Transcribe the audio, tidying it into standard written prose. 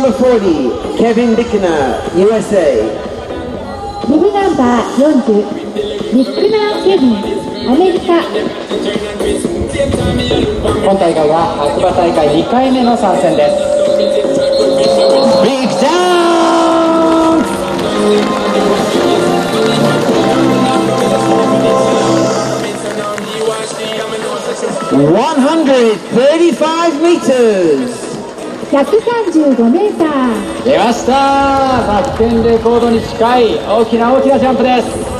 number 40, Kevin Dickner, USA. ビブナンバー40、ビックナー・ケビン、アメリカ。 今大会は白馬大会2回目の参戦です。 Big down! 135 meters! 135メーター。 出ました。バックテンレコードに近い大きなジャンプです。